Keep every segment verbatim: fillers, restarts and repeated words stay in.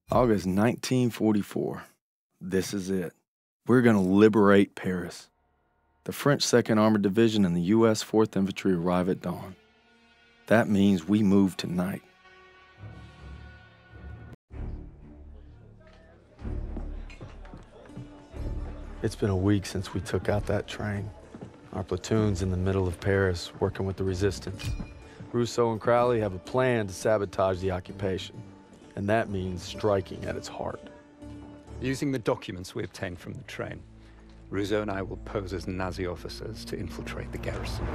August nineteen forty-four. This is it. We're going to liberate Paris. The French second Armored Division and the U S fourth Infantry arrive at dawn. That means we move tonight. It's been a week since we took out that train. Our platoon's in the middle of Paris, working with the resistance. Rousseau and Crowley have a plan to sabotage the occupation, and that means striking at its heart. Using the documents we obtained from the train, Rousseau and I will pose as Nazi officers to infiltrate the garrison.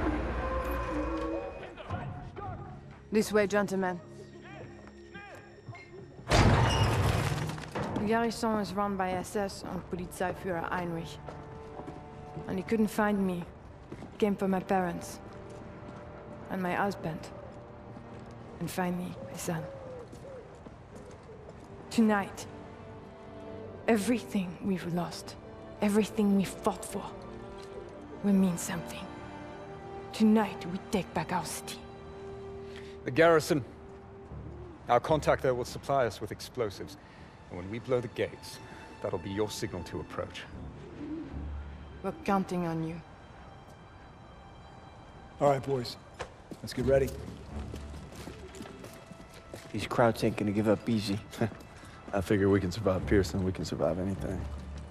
This way, gentlemen. The garrison is run by S S and Polizeiführer Heinrich. And he couldn't find me. Came for my parents. And my husband. And finally, my son. Tonight, everything we've lost, everything we fought for, will mean something. Tonight, we take back our city. The garrison. Our contact there will supply us with explosives. And when we blow the gates, that'll be your signal to approach. We're counting on you. All right, boys. Let's get ready. These Krauts ain't gonna give up easy. I figure we can survive Pearson, we can survive anything.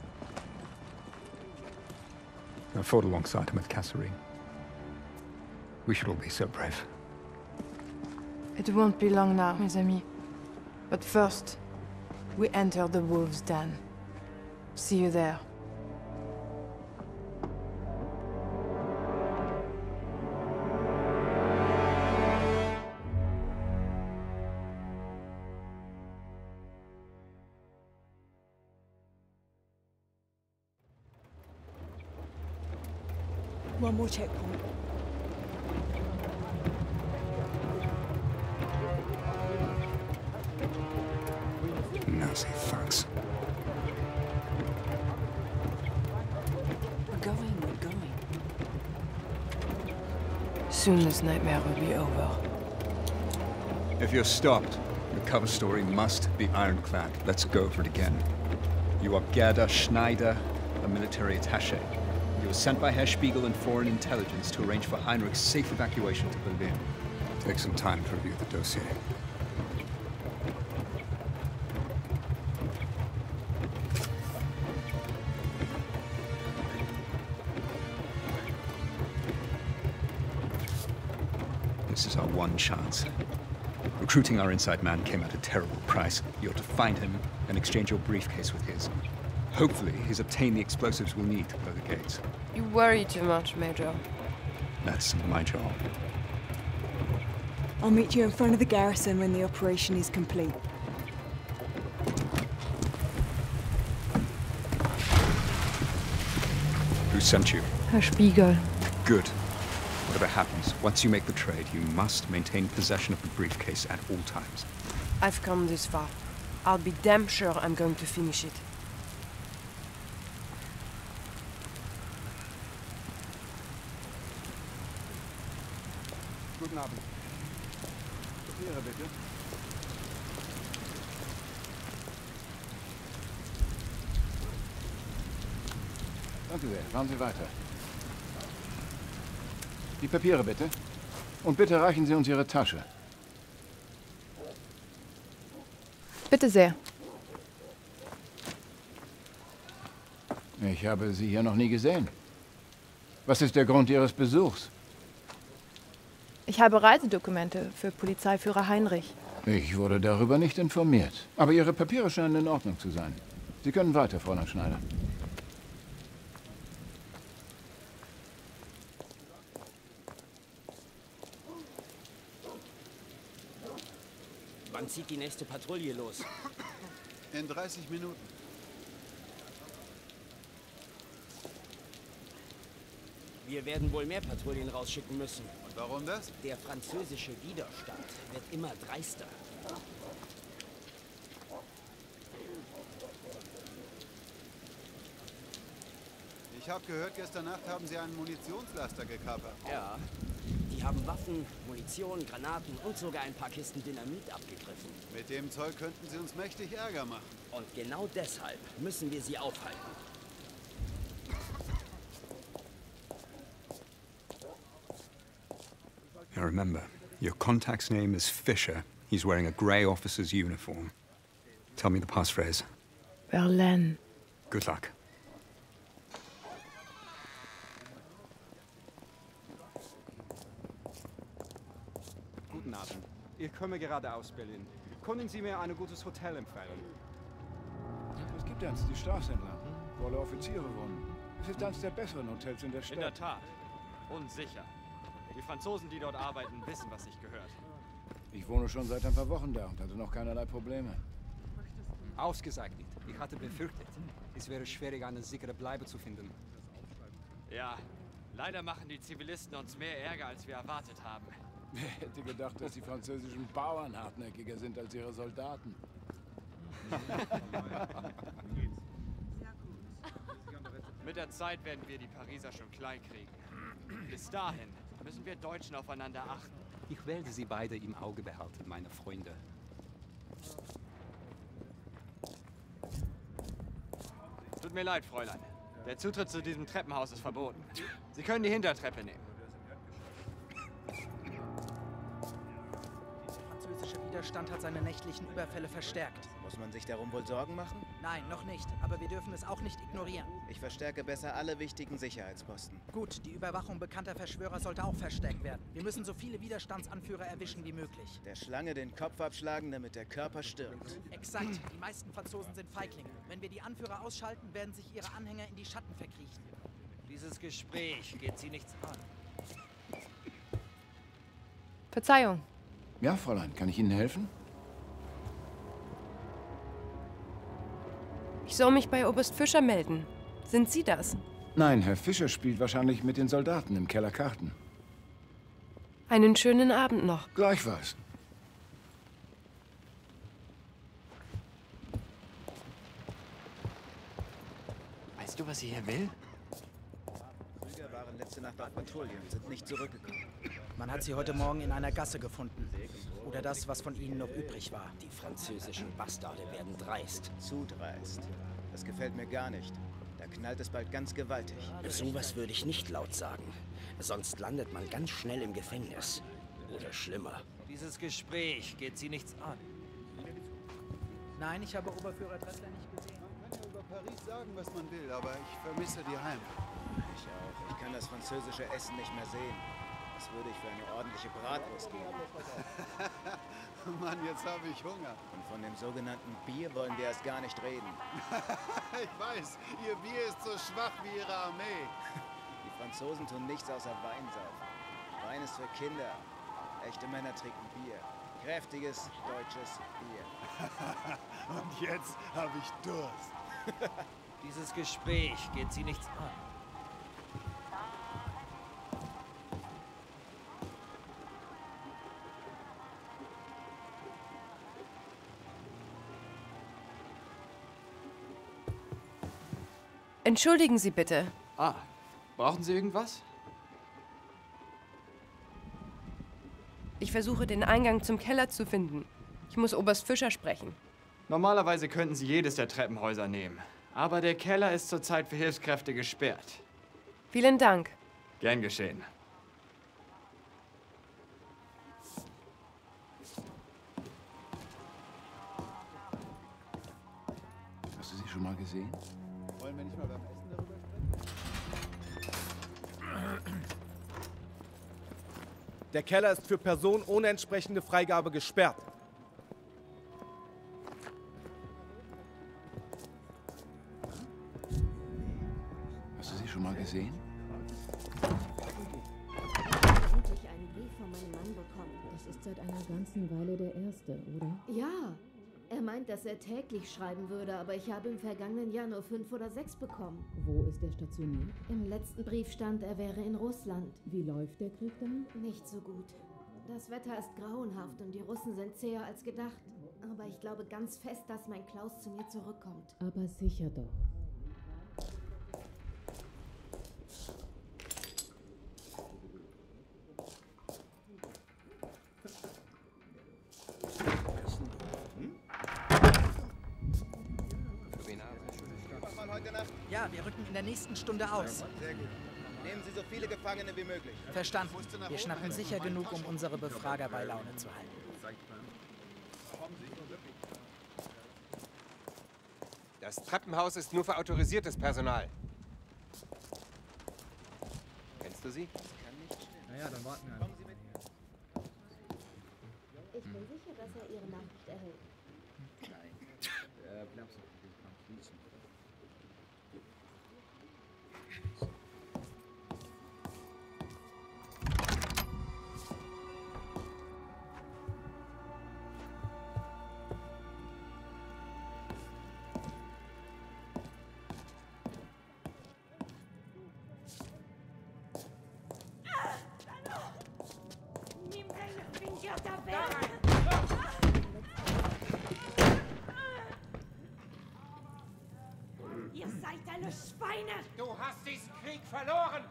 I fought alongside him at Kasserine. We should all be so brave. It won't be long now, mes amis. But first, we enter the Wolves' Den. See you there. One more checkpoint. Nazi thugs. We're going, we're going. Soon this nightmare will be over. If you're stopped, your cover story must be ironclad. Let's go over it again. You are Gerda Schneider, a military attaché. You were sent by Herr Spiegel and Foreign Intelligence to arrange for Heinrich's safe evacuation to Berlin. Take some time to review the dossier. This is our one chance. Recruiting our inside man came at a terrible price. You're to find him and exchange your briefcase with his. Hopefully, he's obtained the explosives we'll need to blow the gates. You worry too much, Major. That's my job. I'll meet you in front of the garrison when the operation is complete. Who sent you? Herr Spiegel. Good. Whatever happens, once you make the trade, you must maintain possession of the briefcase at all times. I've come this far. I'll be damn sure I'm going to finish it. Guten Abend. Papiere, bitte. Danke sehr. Fahren Sie weiter. Die Papiere, bitte. Und bitte reichen Sie uns Ihre Tasche. Bitte sehr. Ich habe Sie hier noch nie gesehen. Was ist der Grund Ihres Besuchs? Ich habe Reisedokumente für Polizeiführer Heinrich. Ich wurde darüber nicht informiert. Aber Ihre Papiere scheinen in Ordnung zu sein. Sie können weiter, Fräulein Schneider. Wann zieht die nächste Patrouille los? In dreißig Minuten. Wir werden wohl mehr Patrouillen rausschicken müssen. Und warum das? Der französische Widerstand wird immer dreister. Ich habe gehört, gestern Nacht haben Sie einen Munitionslaster gekapert. Ja, die Sie haben Waffen, Munition, Granaten und sogar ein paar Kisten Dynamit abgegriffen. Mit dem Zeug könnten sie uns mächtig Ärger machen. Und genau deshalb müssen wir sie aufhalten. Now remember, your contact's name is Fisher. He's wearing a grey officer's uniform. Tell me the passphrase. Berlin. Good luck. Guten Abend. Ich komme gerade aus Berlin. Können Sie mir ein gutes Hotel empfehlen? Es gibt eins, die Straße entlang, wo alle Offiziere wohnen. Es ist eines der besseren Hotels in der Stadt. In der Tat. Und sicher. Die Franzosen, die dort arbeiten, wissen, was sich gehört. Ich wohne schon seit ein paar Wochen da und hatte noch keinerlei Probleme. Ausgezeichnet. Ich hatte befürchtet, es wäre schwierig, eine sichere Bleibe zu finden. Ja, leider machen die Zivilisten uns mehr Ärger, als wir erwartet haben. Wer hätte gedacht, dass die französischen Bauern hartnäckiger sind als ihre Soldaten? Mit der Zeit werden wir die Pariser schon klein kriegen. Bis dahin müssen wir Deutschen aufeinander achten. Ich werde Sie beide im Auge behalten, meine Freunde. Tut mir leid, Fräulein. Der Zutritt zu diesem Treppenhaus ist verboten. Sie können die Hintertreppe nehmen. Der französische Widerstand hat seine nächtlichen Überfälle verstärkt. Muss man sich darum wohl Sorgen machen? Nein, noch nicht. Aber wir dürfen es auch nicht ignorieren. Ich verstärke besser alle wichtigen Sicherheitsposten. Gut, die Überwachung bekannter Verschwörer sollte auch verstärkt werden. Wir müssen so viele Widerstandsanführer erwischen wie möglich. Der Schlange den Kopf abschlagen, damit der Körper stirbt. Exakt. Die meisten Franzosen sind Feiglinge. Wenn wir die Anführer ausschalten, werden sich ihre Anhänger in die Schatten verkriechen. Dieses Gespräch geht Sie nichts an. Verzeihung. Ja, Fräulein, kann ich Ihnen helfen? Ich soll mich bei Oberst Fischer melden. Sind Sie das? Nein, Herr Fischer spielt wahrscheinlich mit den Soldaten im Keller Karten. Einen schönen Abend noch. Gleichfalls. Weißt du, was sie hier will? Krüger waren letzte Nacht auf Patrouille und sind nicht zurückgekommen. Man hat sie heute Morgen in einer Gasse gefunden. Oder das, was von ihnen noch übrig war. Die französischen Bastarde werden dreist. Zu dreist. Das gefällt mir gar nicht. Da knallt es bald ganz gewaltig. Sowas würde ich nicht laut sagen. Sonst landet man ganz schnell im Gefängnis. Oder schlimmer. Dieses Gespräch geht Sie nichts an. Nein, ich habe Oberführer Dressler nicht gesehen. Man kann ja über Paris sagen, was man will, aber ich vermisse die Heimat. Ich auch. Ich kann das französische Essen nicht mehr sehen. Das würde ich für eine ordentliche Bratwurst geben. Mann, jetzt habe ich Hunger. Und von dem sogenannten Bier wollen wir erst gar nicht reden. Ich weiß, Ihr Bier ist so schwach wie Ihre Armee. Die Franzosen tun nichts außer Wein saufen. Wein ist für Kinder. Echte Männer trinken Bier. Kräftiges, deutsches Bier. Und jetzt habe ich Durst. Dieses Gespräch geht Sie nichts an. Entschuldigen Sie bitte. Ah, brauchen Sie irgendwas? Ich versuche, den Eingang zum Keller zu finden. Ich muss Oberst Fischer sprechen. Normalerweise könnten Sie jedes der Treppenhäuser nehmen. Aber der Keller ist zurzeit für Hilfskräfte gesperrt. Vielen Dank. Gern geschehen. Hast du sie schon mal gesehen? Wollen wir nicht mal beim Essen darüber sprechen? Der Keller ist für Personen ohne entsprechende Freigabe gesperrt. Hast du sie schon mal gesehen? Endlich einen Brief von meinem Mann bekommen. Das ist seit einer ganzen Weile der erste, oder? Ja. Er meint, dass er täglich schreiben würde, aber ich habe im vergangenen Jahr nur fünf oder sechs bekommen. Wo ist er stationiert? Im letzten Brief stand, er wäre in Russland. Wie läuft der Krieg dann? Nicht so gut. Das Wetter ist grauenhaft und die Russen sind zäher als gedacht. Aber ich glaube ganz fest, dass mein Klaus zu mir zurückkommt. Aber sicher doch. heute Nacht? Ja, wir rücken in der nächsten Stunde aus. Sehr gut. Nehmen Sie so viele Gefangene wie möglich. Verstanden. Wir schnappen sicher genug, um unsere Befrager bei Laune zu halten. Das Treppenhaus ist nur für autorisiertes Personal. Kennst du sie? Naja, dann warten wir einfach. Ich bin sicher, dass er Ihre Nachricht erhält. Nein. Äh, bleibst du. Ihr seid alle Schweine! Du hast diesen Krieg verloren!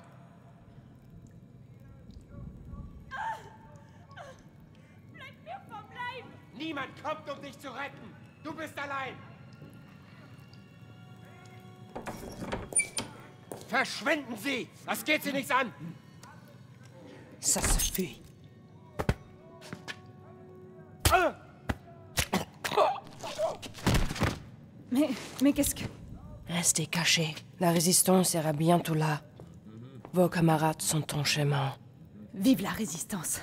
Bleibt mir vom Leib! Niemand kommt, um dich zu retten! Du bist allein! Verschwinden Sie! Das geht Sie nichts an! Ça suffit. Mais, mais qu'est-ce que... Restez cachés. La résistance sera bientôt là. Vos camarades sont en chemin. Vive la résistance.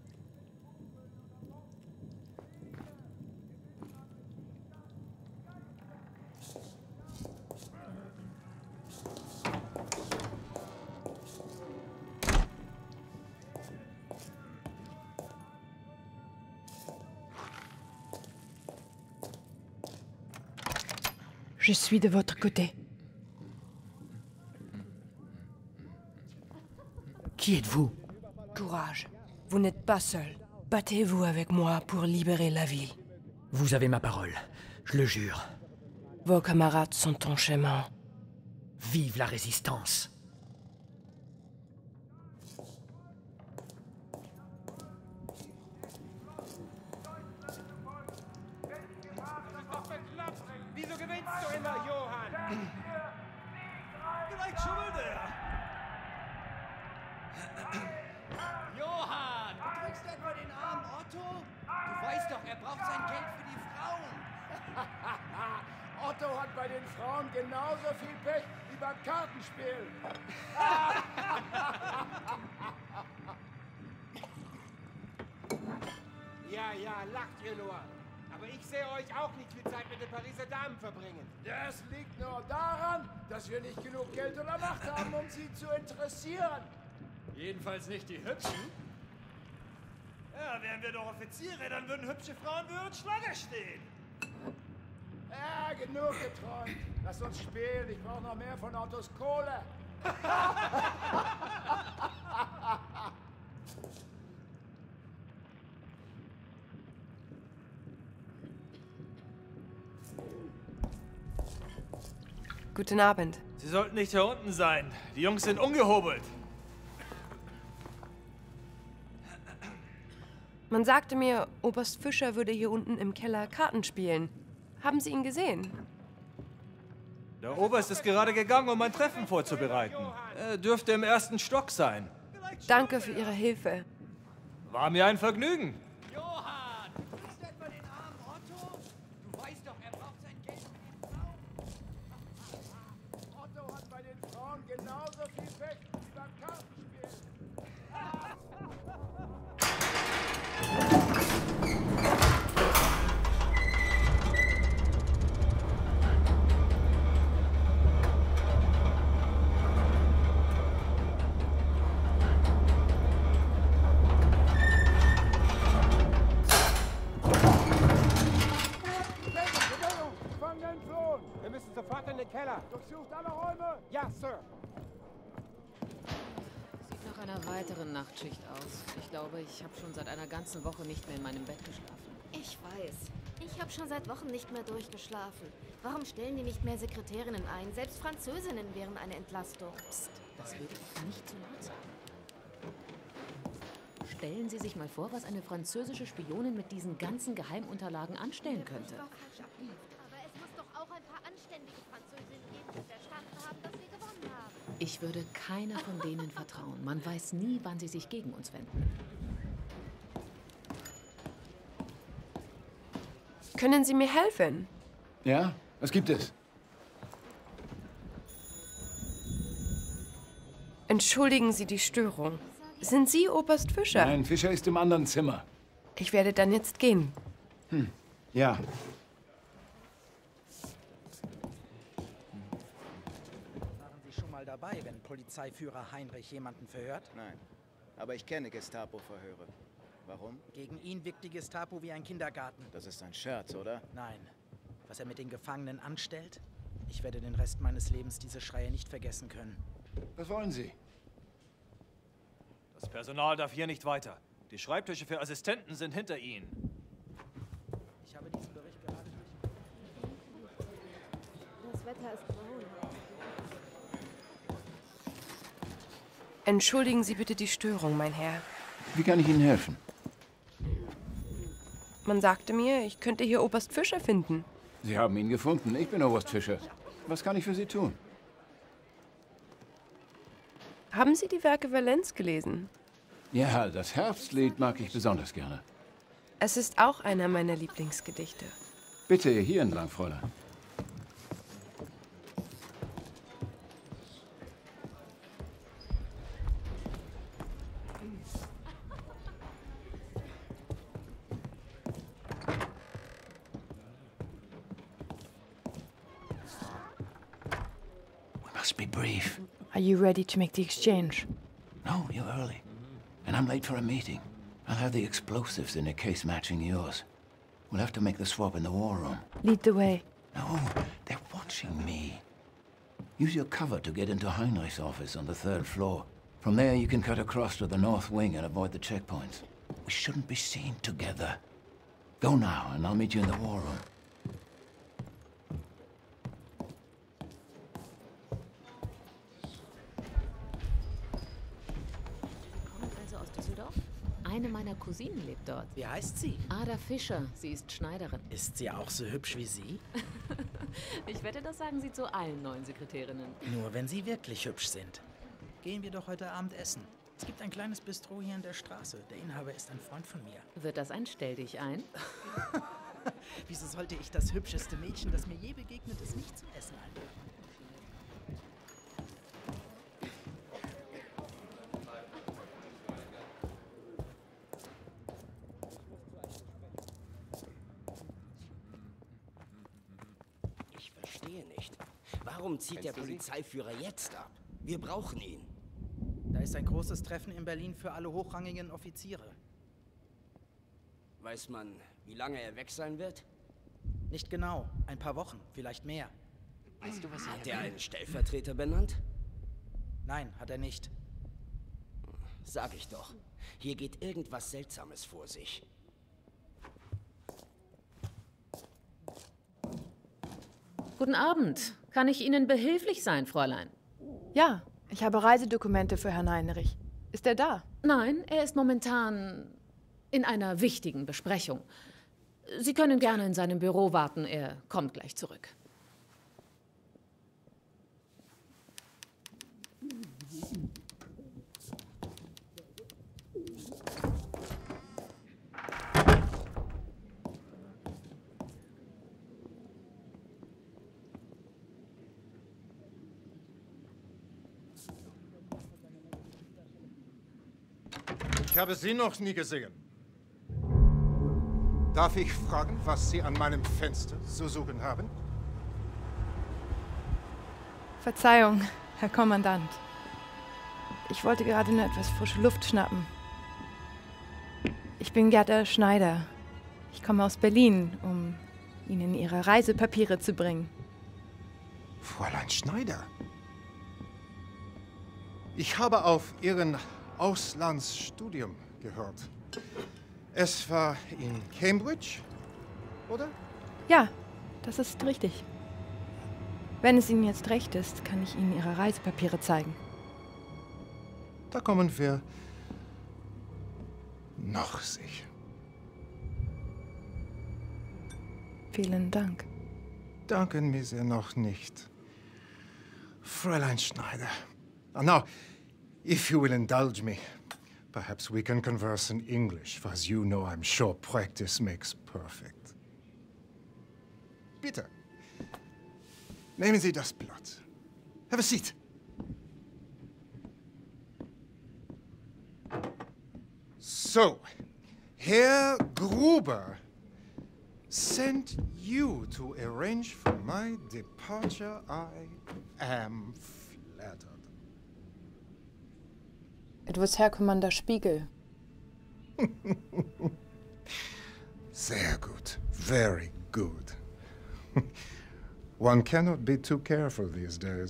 Je suis de votre côté. Qui êtes-vous? Courage. Vous n'êtes pas seul. Battez-vous avec moi pour libérer la ville. Vous avez ma parole, je le jure. Vos camarades sont en chemin. Vive la résistance! Wieso gewinnst du immer, Johann? Vielleicht schummelt er. Johann, du drückst etwa den armen Otto? Du weißt doch, er braucht sein Geld für die Frauen. Otto hat bei den Frauen genauso viel Pech wie beim Kartenspiel. Ja, ja, lacht ihr nur. Aber ich sehe euch auch nicht viel Zeit mit den Pariser Damen verbringen. Das liegt nur daran, dass wir nicht genug Geld oder Macht haben, um sie zu interessieren. Jedenfalls nicht die Hübschen. Ja, wären wir doch Offiziere, dann würden hübsche Frauen für uns Schlange stehen. Ja, genug geträumt. Lass uns spielen. Ich brauche noch mehr von Ottos Kohle. Guten Abend. Sie sollten nicht hier unten sein. Die Jungs sind ungehobelt. Man sagte mir, Oberst Fischer würde hier unten im Keller Karten spielen. Haben Sie ihn gesehen? Der Oberst ist gerade gegangen, um ein Treffen vorzubereiten. Er dürfte im ersten Stock sein. Danke für Ihre Hilfe. War mir ein Vergnügen. Johann, du drückst etwa den armen Otto? Du weißt doch, er braucht sein Geld für die Frauen. Otto hat bei den Frauen genauso viel Pech wie beim Kartenspiel. Wir müssen sofort in den Keller. Durchsucht alle Räume. Ja, Sir. Sieht nach einer weiteren Nachtschicht aus. Ich glaube, ich habe schon seit einer ganzen Woche nicht mehr in meinem Bett geschlafen. Ich weiß. Ich habe schon seit Wochen nicht mehr durchgeschlafen. Warum stellen die nicht mehr Sekretärinnen ein? Selbst Französinnen wären eine Entlastung. Psst, das würde ich nicht zu laut sagen. Stellen Sie sich mal vor, was eine französische Spionin mit diesen ganzen Geheimunterlagen anstellen könnte. Aber es muss doch auch ein paar anständige Französinnen geben, die verstanden haben, dass wir gewonnen haben. Ich würde keiner von denen vertrauen. Man weiß nie, wann sie sich gegen uns wenden. Können Sie mir helfen? Ja? Was gibt es? Entschuldigen Sie die Störung. Sind Sie Oberst Fischer? Nein, Fischer ist im anderen Zimmer. Ich werde dann jetzt gehen. Hm. Ja. Waren Sie schon mal dabei, wenn Polizeiführer Heinrich jemanden verhört? Nein. Aber ich kenne Gestapo-Verhöre. Warum? Gegen ihn wirkt die Gestapo wie ein Kindergarten. Das ist ein Scherz, oder? Nein. Was er mit den Gefangenen anstellt? Ich werde den Rest meines Lebens diese Schreie nicht vergessen können. Was wollen Sie? Das Personal darf hier nicht weiter. Die Schreibtische für Assistenten sind hinter Ihnen. Ich habe diesen Bericht gerade durch... Das Wetter ist grau. Entschuldigen Sie bitte die Störung, mein Herr. Wie kann ich Ihnen helfen? Man sagte mir, ich könnte hier Oberst Fischer finden. Sie haben ihn gefunden. Ich bin Oberst Fischer. Was kann ich für Sie tun? Haben Sie die Werke Valenz gelesen? Ja, das Herbstlied mag ich besonders gerne. Es ist auch einer meiner Lieblingsgedichte. Bitte, hier entlang, Fräulein. Be brief. Are you ready to make the exchange? No, you're early. And I'm late for a meeting. I'll have the explosives in a case matching yours. We'll have to make the swap in the war room. Lead the way. No, they're watching me. Use your cover to get into Heinrich's office on the third floor. From there, you can cut across to the north wing and avoid the checkpoints. We shouldn't be seen together. Go now, and I'll meet you in the war room. Eine meiner Cousinen lebt dort. Wie heißt sie? Ada Fischer. Sie ist Schneiderin. Ist sie auch so hübsch wie Sie? Ich wette, das sagen sie zu allen neuen Sekretärinnen. Nur wenn sie wirklich hübsch sind. Gehen wir doch heute Abend essen. Es gibt ein kleines Bistro hier in der Straße. Der Inhaber ist ein Freund von mir. Wird das ein Stell dich ein? Wieso sollte ich das hübscheste Mädchen, das mir je begegnet ist, nicht zum Essen einladen? Warum zieht der Polizeiführer jetzt ab? Wir brauchen ihn. Da ist ein großes Treffen in Berlin für alle hochrangigen Offiziere. Weiß man, wie lange er weg sein wird? Nicht genau. Ein paar Wochen, vielleicht mehr. Weißt du, was er hat er einen Stellvertreter benannt? Nein, hat er nicht. Sag ich doch. Hier geht irgendwas Seltsames vor sich. Guten Abend. Kann ich Ihnen behilflich sein, Fräulein? Ja, ich habe Reisedokumente für Herrn Heinrich. Ist er da? Nein, er ist momentan in einer wichtigen Besprechung. Sie können gerne in seinem Büro warten, er kommt gleich zurück. Ich habe Sie noch nie gesehen. Darf ich fragen, was Sie an meinem Fenster zu suchen haben? Verzeihung, Herr Kommandant. Ich wollte gerade nur etwas frische Luft schnappen. Ich bin Gerda Schneider. Ich komme aus Berlin, um Ihnen Ihre Reisepapiere zu bringen. Fräulein Schneider? Ich habe auf Ihren Auslandsstudium gehört. Es war in Cambridge, oder? Ja, das ist richtig. Wenn es Ihnen jetzt recht ist, kann ich Ihnen Ihre Reisepapiere zeigen. Da kommen wir noch sicher. Vielen Dank. danken mir sehr noch nicht. Fräulein Schneider. Oh, now, if you will indulge me, perhaps we can converse in English, for as you know, I'm sure practice makes perfect. Bitte, nehmen Sie das Blatt. Have a seat. So, Herr Gruber sent you to arrange for my departure. I am flattered. It was Herr Commander Spiegel. Sehr gut. Very good. One cannot be too careful these days.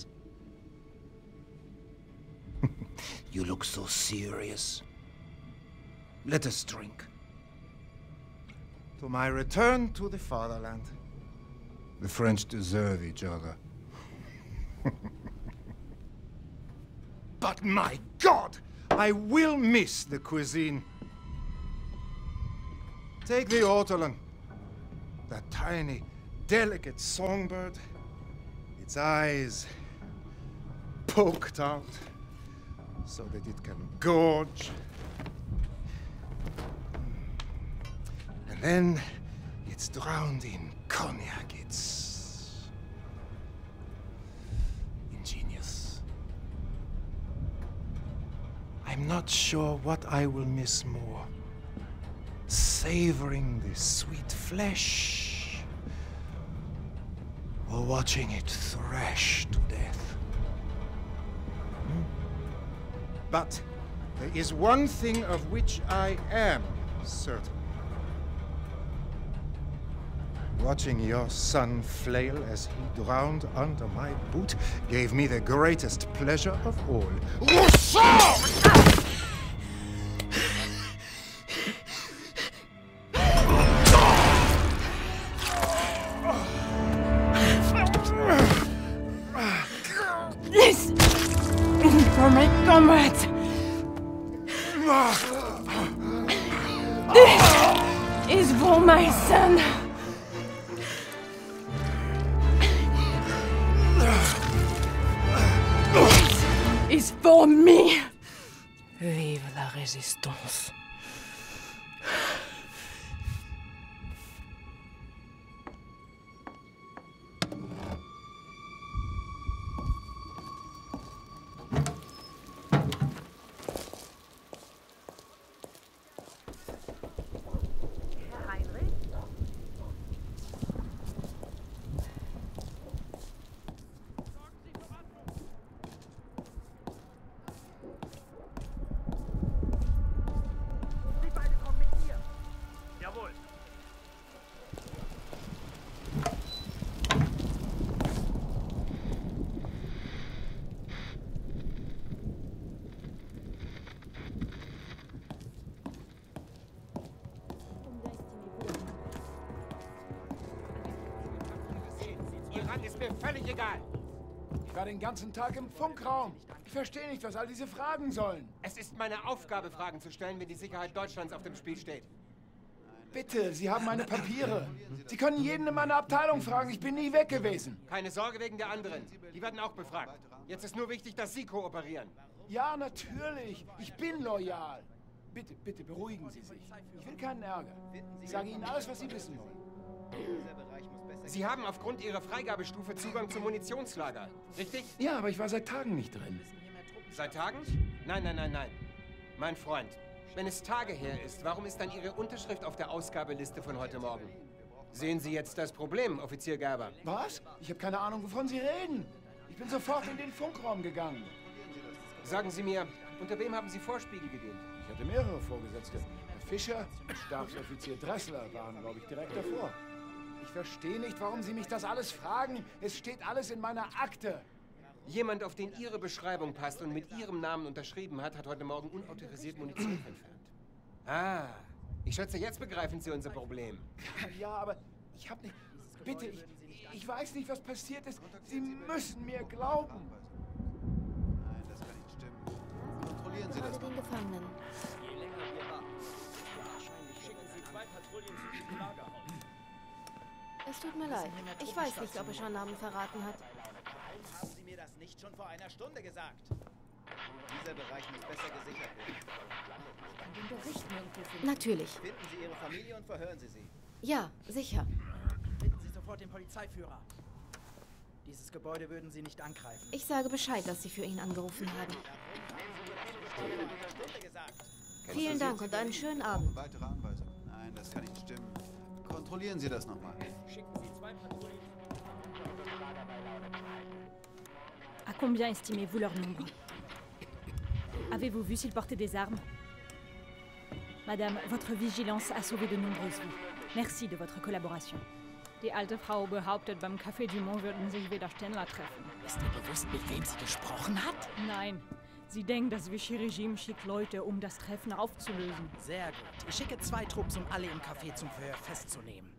You look so serious. Let us drink. To my return to the fatherland. The French deserve each other. But my God! I will miss the cuisine. Take the ortolan. That tiny, delicate songbird. Its eyes poked out so that it can gorge. And then it's drowned in cognac. It's ingenious. I'm not sure what I will miss more. Savoring the sweet flesh or watching it thrash to death. Hmm? But there is one thing of which I am certain. Watching your son flail as he drowned under my boot gave me the greatest pleasure of all. Rousseau! This is for my comrades. This is for my son. Is for me. Vive la résistance. Ist mir völlig egal. Ich war den ganzen Tag im Funkraum. Ich verstehe nicht, was all diese Fragen sollen. Es ist meine Aufgabe, Fragen zu stellen, wenn die Sicherheit Deutschlands auf dem Spiel steht. Bitte, Sie haben meine Papiere. Sie können jeden in meiner Abteilung fragen. Ich bin nie weg gewesen. Keine Sorge wegen der anderen. Die werden auch befragt. Jetzt ist nur wichtig, dass Sie kooperieren. Ja, natürlich. Ich bin loyal. Bitte, bitte, beruhigen Sie sich. Ich will keinen Ärger. Ich sage Ihnen alles, was Sie wissen wollen. Sie haben aufgrund Ihrer Freigabestufe Zugang zum Munitionslager, richtig? Ja, aber ich war seit Tagen nicht drin. Seit Tagen? Nein, nein, nein, nein. Mein Freund, wenn es Tage her ist, warum ist dann Ihre Unterschrift auf der Ausgabeliste von heute Morgen? Sehen Sie jetzt das Problem, Offizier Gerber? Was? Ich habe keine Ahnung, wovon Sie reden. Ich bin sofort in den Funkraum gegangen. Sagen Sie mir, unter wem haben Sie vor Spiegel gedient? Ich hatte mehrere Vorgesetzte. Herr Fischer, Stabsoffizier Dressler waren, glaube ich, direkt davor. Ich verstehe nicht, warum Sie mich das alles fragen. Es steht alles in meiner Akte. Jemand, auf den Ihre Beschreibung passt und mit Ihrem Namen unterschrieben hat, hat heute Morgen unautorisiert Munition entfernt. Ah, ich schätze, jetzt begreifen Sie unser Problem. Ja, aber ich habe nicht... Bitte, ich, ich weiß nicht, was passiert ist. Sie müssen mir glauben. Nein, das kann nicht stimmen. Kontrollieren Sie das. Den Gefangenen. Je länger wir warten, wahrscheinlich schicken Sie zwei Patrouillen zu diesem Lagerhaus. Es tut mir leid. Ich weiß nicht, ob er schon Namen verraten hat. Warum haben Sie mir das nicht schon vor einer Stunde gesagt? Dieser Bereich muss besser gesichert werden. Ich kann den Bericht nirgendwo finden. Natürlich. Finden Sie Ihre Familie und verhören Sie sie. Ja, sicher. Finden Sie sofort den Polizeiführer. Dieses Gebäude würden Sie nicht angreifen. Ich sage Bescheid, dass Sie für ihn angerufen haben. Vielen Dank und einen schönen Abend. Weitere Anweisungen? Nein, das kann nicht stimmen. Kontrollieren Sie das nochmal. Schicken Sie zwei Patrouillen. À combien estimez-vous leur nombre? Avez-vous vu s'ils portaient des armes? Madame, votre vigilance a sauvé de nombreuses vies. Merci de votre collaboration. Die alte Frau behauptet, beim Café du Mont würden sich Widerständler treffen. Ist ihr bewusst, mit wem sie gesprochen hat? Nein. Sie denkt, das Vichy-Regime schickt Leute, um das Treffen aufzulösen. Sehr gut. Ich schicke zwei Trupps, um alle im Café zum Verhör festzunehmen.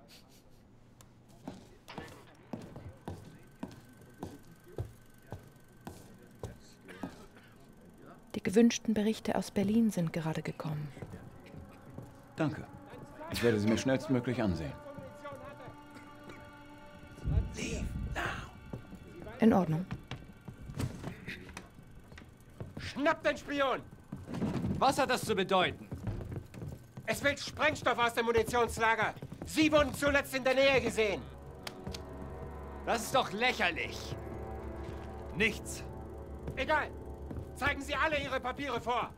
Die gewünschten Berichte aus Berlin sind gerade gekommen. Danke. Ich werde sie mir schnellstmöglich ansehen. In Ordnung. Schnappt den Spion! Was hat das zu bedeuten? Es will Sprengstoff aus dem Munitionslager. Sie wurden zuletzt in der Nähe gesehen. Das ist doch lächerlich. Nichts. Egal. Zeigen Sie alle Ihre Papiere vor.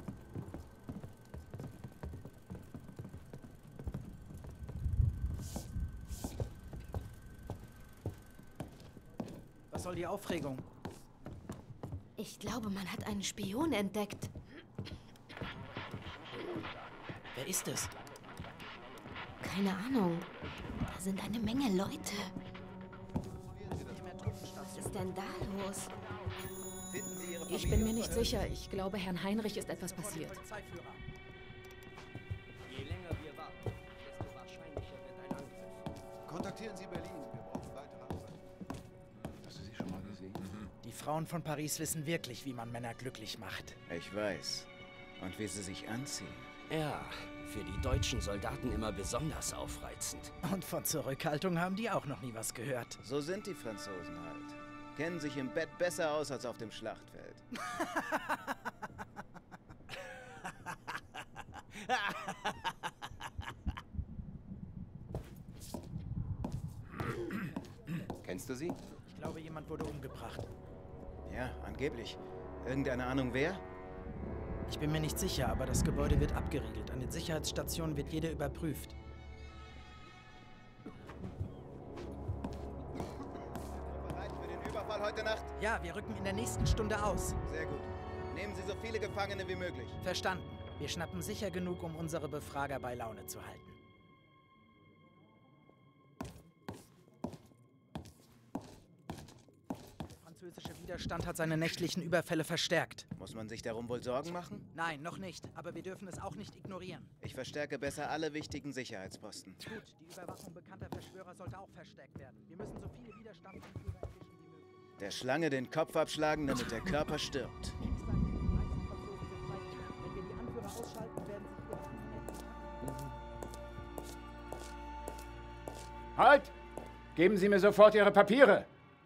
Was soll die Aufregung? Ich glaube, man hat einen Spion entdeckt. Wer ist es? Keine Ahnung. Da sind eine Menge Leute. Was ist denn da los? Ich bin mir nicht sicher. Ich glaube, Herrn Heinrich ist etwas passiert. Je länger wir warten, desto wahrscheinlicher wird ein Angriff. Kontaktieren Sie Berlin. Wir brauchen weitere Anweisungen. Hast du sie schon mal gesehen? Die Frauen von Paris wissen wirklich, wie man Männer glücklich macht. Ich weiß. Und wie sie sich anziehen. Ja, für die deutschen Soldaten immer besonders aufreizend. Und von Zurückhaltung haben die auch noch nie was gehört. So sind die Franzosen halt. Kennen sich im Bett besser aus als auf dem Schlachtfeld. Kennst du sie? Ich glaube, jemand wurde umgebracht. Ja, angeblich. Irgendeine Ahnung wer? Ich bin mir nicht sicher, aber das Gebäude wird abgeriegelt. An den Sicherheitsstationen wird jeder überprüft. Bereit für den Überfall heute Nacht? Ja, wir rücken in der nächsten Stunde aus. Sehr gut. Nehmen Sie so viele Gefangene wie möglich. Verstanden. Wir schnappen sicher genug, um unsere Befrager bei Laune zu halten. Der französische Widerstand hat seine nächtlichen Überfälle verstärkt. Muss man sich darum wohl Sorgen machen? Nein, noch nicht. Aber wir dürfen es auch nicht ignorieren. Ich verstärke besser alle wichtigen Sicherheitsposten. Gut, die Überwachung bekannter Verschwörer sollte auch verstärkt werden. Wir müssen so viele Widerstandsanführer erwischen wie möglich. Der Schlange den Kopf abschlagen, damit der Körper stirbt. Wenn wir die Anführer ausschalten, werden sich ihre Halt! Geben Sie mir sofort Ihre Papiere!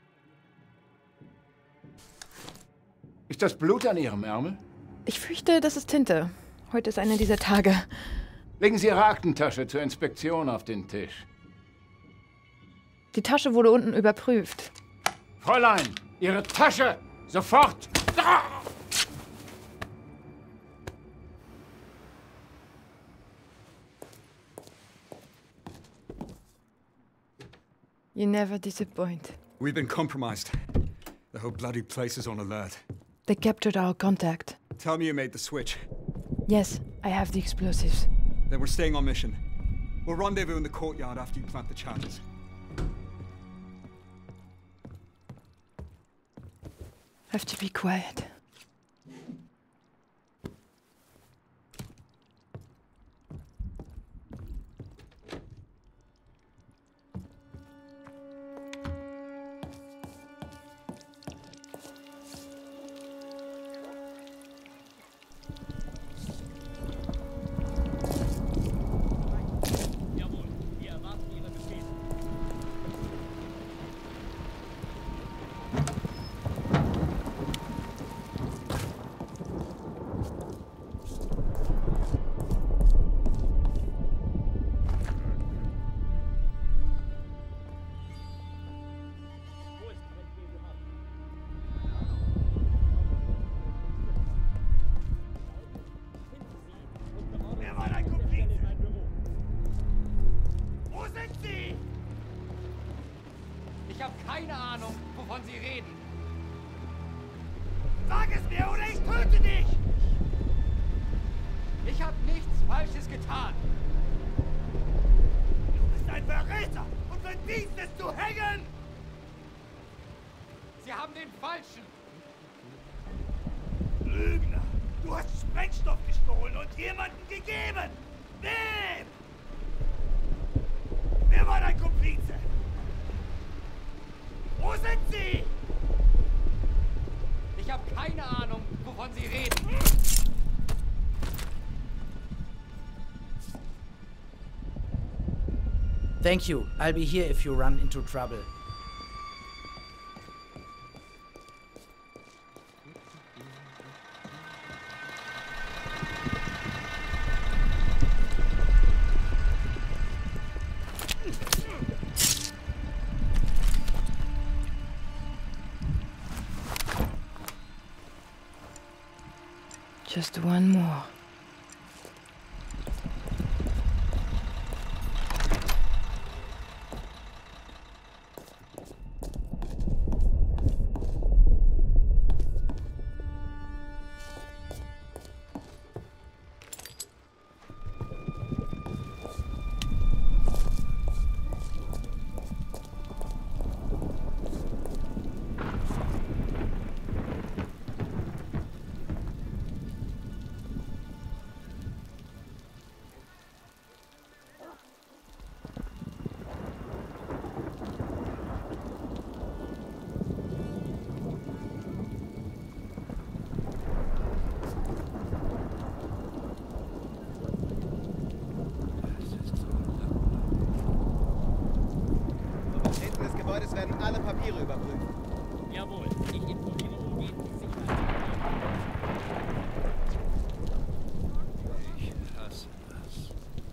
Ist das Blut an Ihrem Ärmel? Ich fürchte, das ist Tinte. Heute ist einer dieser Tage. Legen Sie Ihre Aktentasche zur Inspektion auf den Tisch. Die Tasche wurde unten überprüft. Fräulein, Ihre Tasche! Sofort! Ah! You never disappoint. We've been compromised. The whole bloody place is on alert. They captured our contact. Tell me you made the switch. Yes, I have the explosives. Then we're staying on mission. We'll rendezvous in the courtyard after you plant the charges. Have to be quiet. Ich habe keine Ahnung, wovon Sie reden. Sag es mir oder ich töte dich! Ich habe nichts Falsches getan. Du bist ein Verräter und verdienst es zu hängen! Sie haben den Falschen. Lügner! Du hast Sprengstoff gestohlen und jemanden gegeben! Wem? Wer war dein Komplize? Wo sind sie? Ich habe keine Ahnung, wovon Sie reden. Thank you. I'll be here if you run into trouble. Just one more. Werden alle Papiere überprüft. Jawohl, ich informiere umgehend die Sicherheit. Ich hasse das.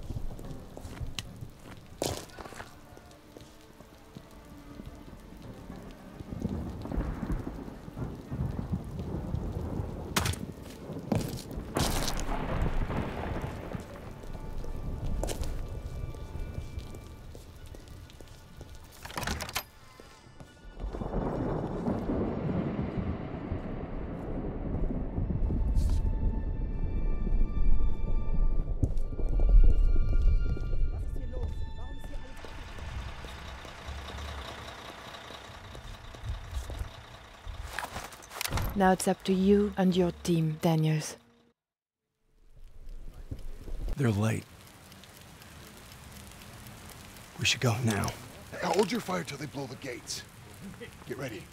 Now it's up to you and your team, Daniels. They're late. We should go now. Hey, hold your fire till they blow the gates. Get ready.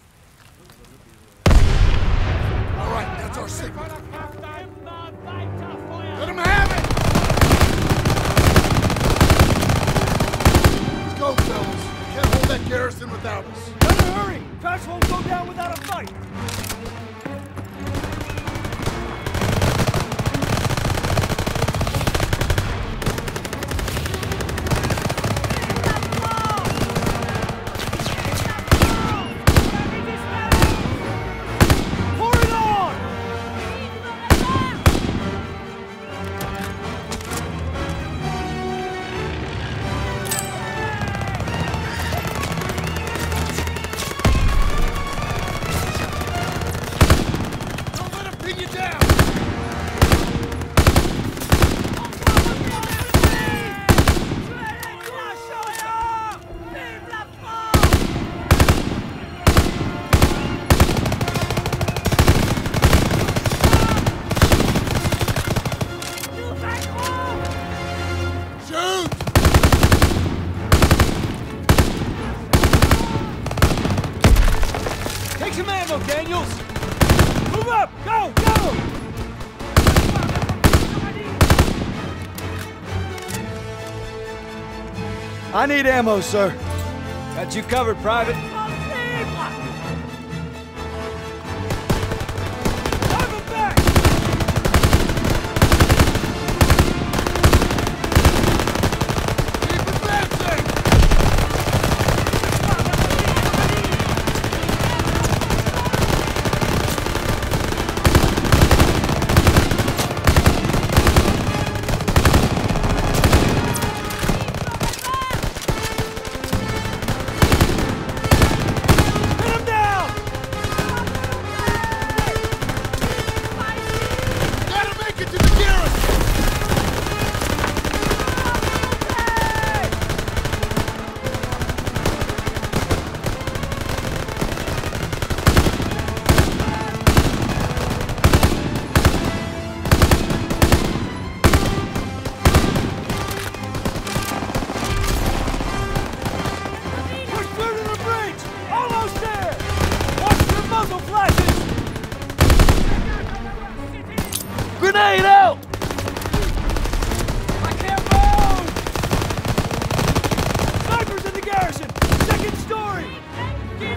All right, that's our signal. Let them have it! Let's go, fellas. We can't hold that garrison without us. Better hurry! Trash won't go down without a fight! Daniels! Move up! Go! Go! I need ammo, sir. Got you covered, Private.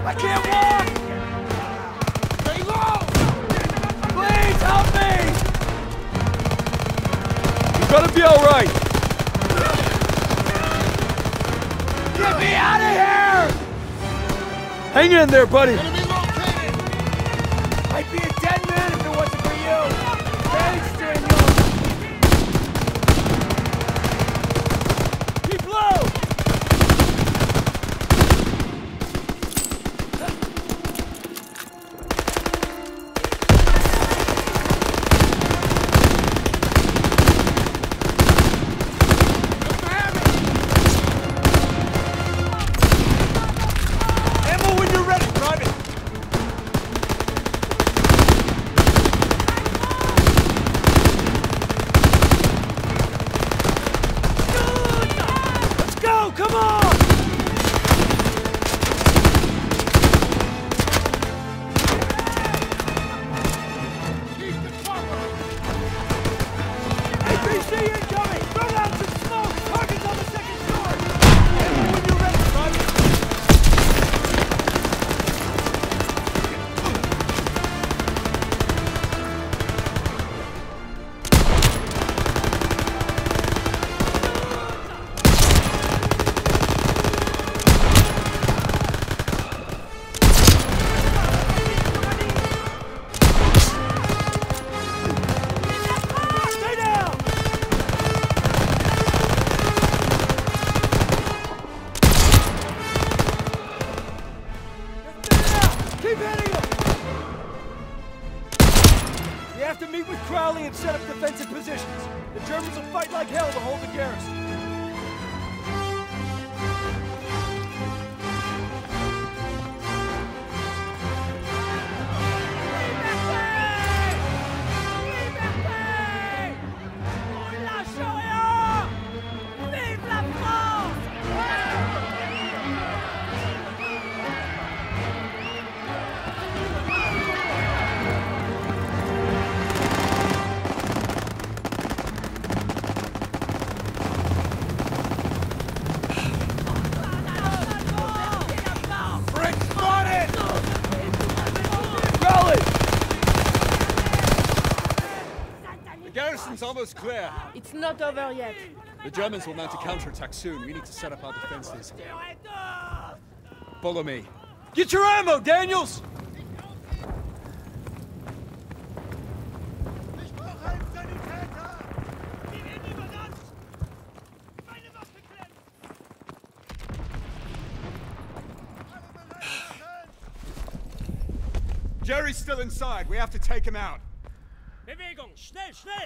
I can't walk! Stay low! Please help me! You're gonna be all right. Get me out of here! Hang in there, buddy. I'd be a dead man if it wasn't for you. Thanks, Daniel. Keep low! Ammo when you're ready, Private. Let's go! Come on! A P C incoming! Throw down some smoke! Target's on the second floor! Ammo when you're ready, Private. Stay down! Keep hitting him! We have to meet with Crowley and set up defensive positions. The Germans will fight like hell to hold the garrison. Brick spotted! Crowley! The garrison's almost clear. It's not over yet. The Germans will mount a counterattack soon. We need to set up our defenses. Follow me. Get your ammo, Daniels! Jerry's still inside. We have to take him out. Bewegung! Schnell, schnell!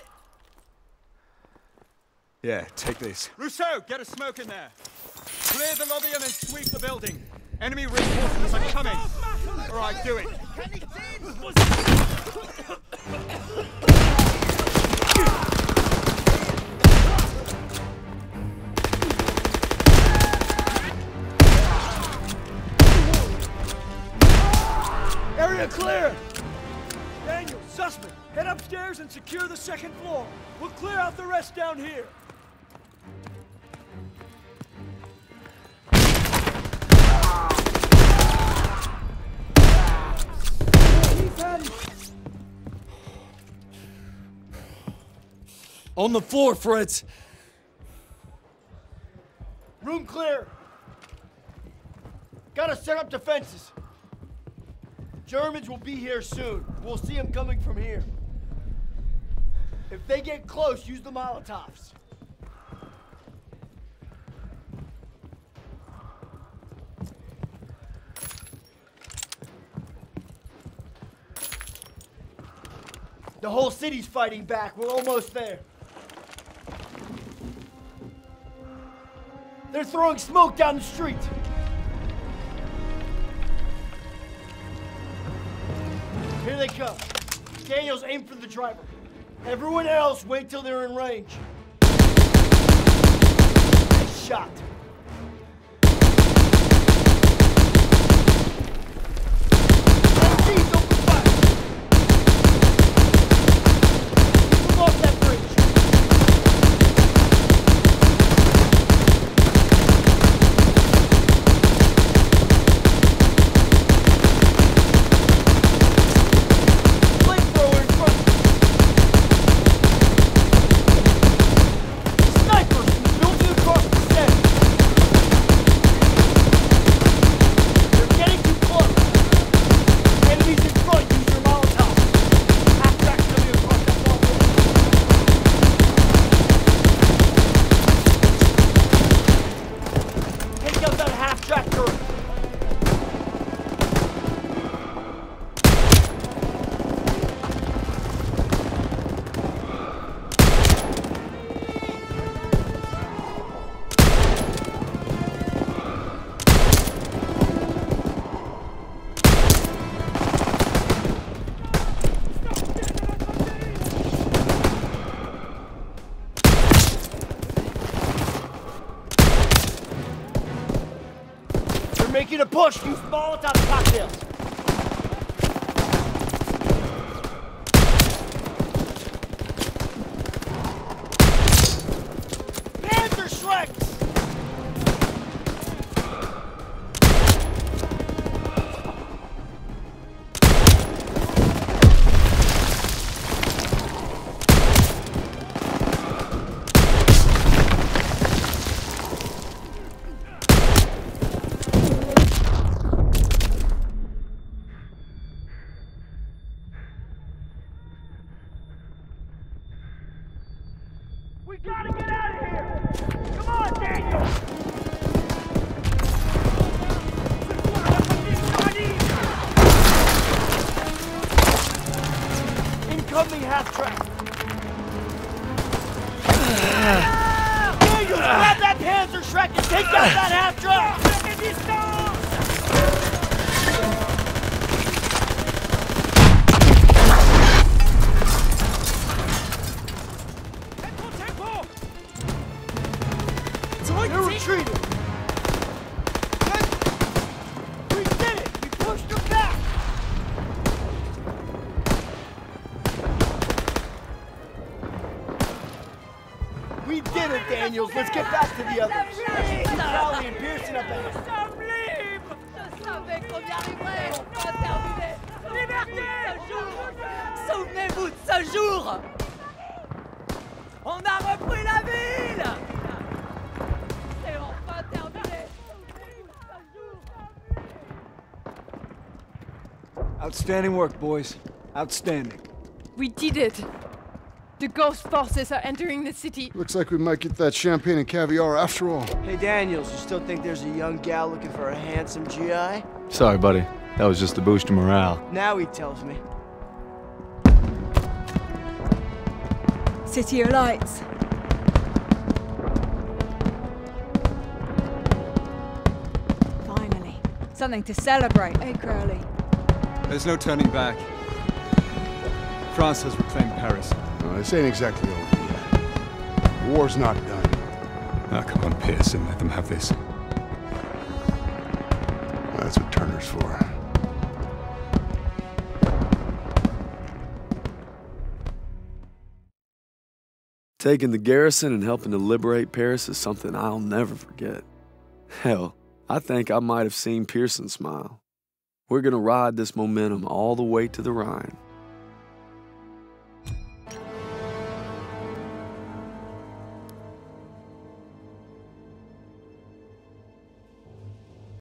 Yeah, take this. Rousseau, get a smoke in there. Clear the lobby and then sweep the building. Enemy reinforcements are coming. All right, do it. Area clear! Daniel, Sussman, head upstairs and secure the second floor. We'll clear out the rest down here. On the floor, Fritz. Room clear. Gotta set up defenses. Germans will be here soon. We'll see them coming from here. If they get close, use the Molotovs. The whole city's fighting back. We're almost there. They're throwing smoke down the street. Here they come. Daniels, aim for the driver. Everyone else, wait till they're in range. Nice shot. extractor! Making a push! Use Molotov cocktails! Panzer Shreks! We gotta get out of here! Come on, Daniel! Incoming half-track! Daniel, grab that Panzer Shrek and take out that half-track! They're retreating! We did it! We pushed them back! We did it, Daniels! Let's get back to the others! Keep Crowley and Pearson up ahead! Je savais qu'on y arriverait! On va terminer! Liberté! Souvenez-vous de ce jour! On a repris la ville! Outstanding work, boys. Outstanding. We did it. The ghost forces are entering the city. Looks like we might get that champagne and caviar after all. Hey, Daniels, you still think there's a young gal looking for a handsome G I? Sorry, buddy. That was just to boost your morale. Now he tells me. City of Lights. Finally. Something to celebrate, eh, Crowley? There's no turning back. France has reclaimed Paris. No, this ain't exactly over yet. The war's not done. Ah, come on, Pearson. Let them have this. That's what Turner's for. Taking the garrison and helping to liberate Paris is something I'll never forget. Hell, I think I might have seen Pearson smile. We're gonna ride this momentum all the way to the Rhine.